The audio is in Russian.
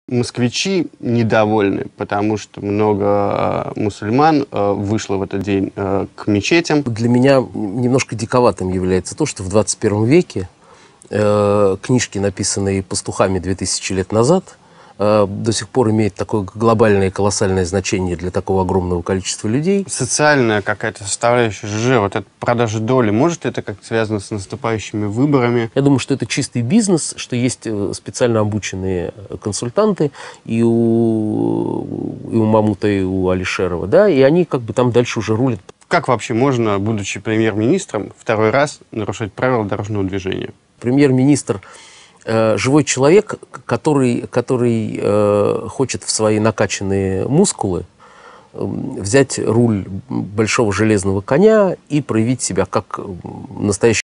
москвичи недовольны, потому что много мусульман вышло в этот день к мечетям. Для меня немножко диковатым является то, что в 21 веке книжки, написанные пастухами 2000 лет назад, до сих пор имеют такое глобальное и колоссальное значение для такого огромного количества людей. Социальная какая-то составляющая ЖЖ, вот эта продажа доли, может это как-то связано с наступающими выборами? Я думаю, что это чистый бизнес, что есть специально обученные консультанты и у Мамута, и у Алишерова, да, и они как бы там дальше уже рулят. Как вообще можно, будучи премьер-министром, второй раз нарушать правила дорожного движения? Премьер-министр живой человек, который хочет в свои накачанные мускулы взять руль большого железного коня и проявить себя как настоящий